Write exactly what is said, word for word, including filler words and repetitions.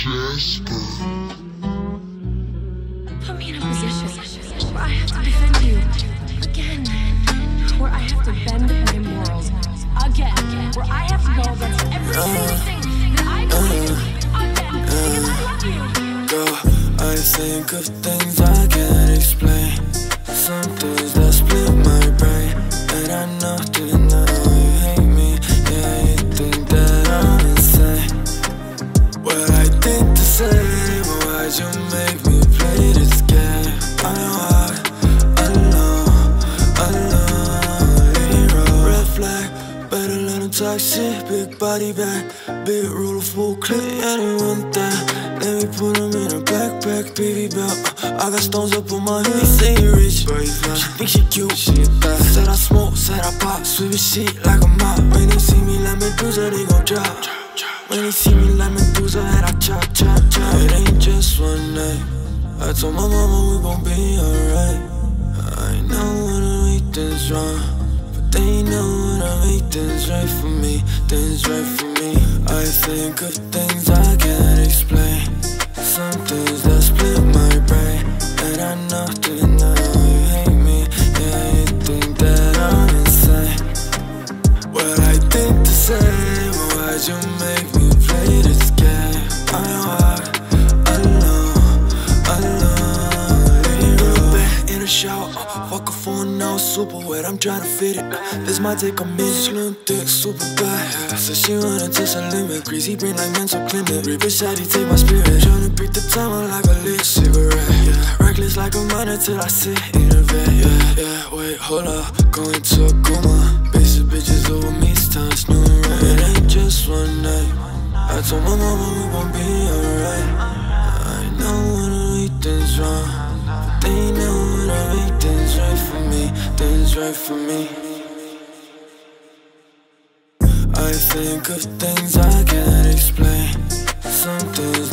Jasper. Put me in a position where I have to defend you again, where I have to bend my morals again, where I have to go against every single thing that I believe again, because I love you. Girl, I think of things I can't explain, some things that split my brain, and I know that now you hate me. Yeah, you think that I'm insane. What I think to say, but why'd you make me play this game? I know I, alone, alone, hero. Red flag, better let him talk shit. Big body bag, big ruler, full clip, anyone that. Let me put him in a backpack, baby belt. uh, I got stones up on my head. He say he rich, but he's not. She think she cute, she a thot. Said I smoke, said I pop, sweep shit like a mop. When they see me like Medusa, they gon' drop. When they see me like Medusa, head I chop, chop, chop. It ain't just one night. I told my mama we gon' be alright. I know when I make things wrong, but they know when I make things right for me, things right for me. I think of things I can't explain, some things that split my brain, and I know that now you hate me. Yeah, you think that I'm insane. What I think to say, but why'd you make me play this game? I know I, alone, alone, hero. Back in the shower, uh, fuck a phone now, super wet, I'm tryna fit it. This might take a minute, slim thick, super bad. So she wanna touch a limit, greasy brain like mental clinic. Rip it shawty, take my spirit, tryna beat the timer like a lit cigarette. Yeah, reckless like a minor till I sit in a vet. Yeah, yeah, wait, hold up, going to a coma. Basic bitches over me, it's time new right. It ain't just one night. I told my mama we gon' be alright. I know when I make things wrong, but they know when I make things right for me, things right for me. I think of things I can't explain, some things